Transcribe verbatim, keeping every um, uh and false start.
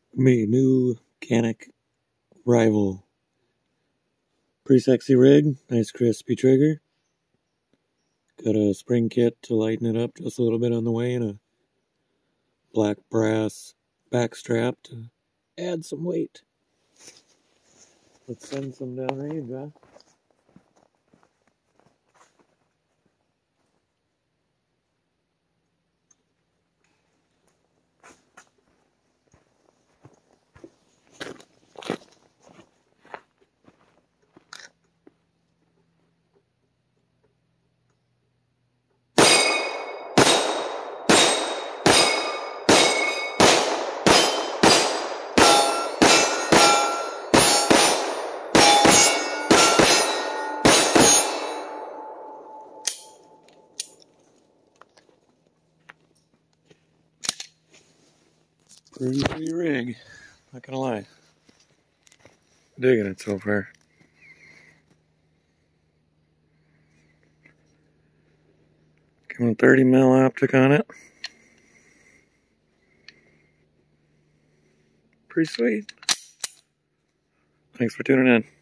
Me, new Canik Rival. Pretty sexy rig, nice crispy trigger. Got a spring kit to lighten it up just a little bit on the way, and a black brass back strap to add some weight. Let's send some downrange, huh? Pretty sweet rig, not gonna lie. Digging it so far. Coming thirty mil optic on it. Pretty sweet. Thanks for tuning in.